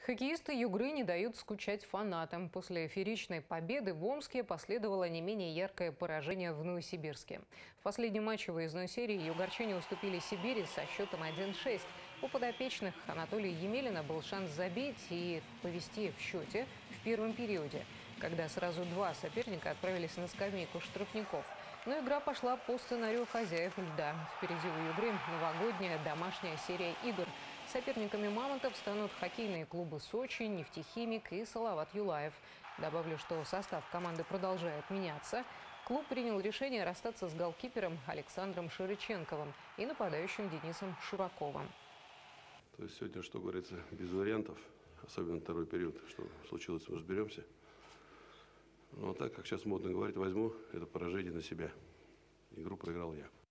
Хоккеисты Югры не дают скучать фанатам. После фееричной победы в Омске последовало не менее яркое поражение в Новосибирске. В последнем матче выездной серии югорчане уступили Сибири со счетом 1-6. У подопечных Анатолия Емелина был шанс забить и повести в счете в первом периоде, когда сразу два соперника отправились на скамейку штрафников. Но игра пошла по сценарию хозяев льда. Впереди у Югры новогодняя домашняя серия игр. Соперниками «Мамонтов» станут хоккейные клубы «Сочи», «Нефтехимик» и «Салават Юлаев». Добавлю, что состав команды продолжает меняться. Клуб принял решение расстаться с голкипером Александром Ширыченковым и нападающим Денисом Шураковым. То есть сегодня, что говорится, без вариантов, особенно второй период, что случилось, мы разберемся. Но так, как сейчас модно говорить, возьму это поражение на себя. Игру проиграл я.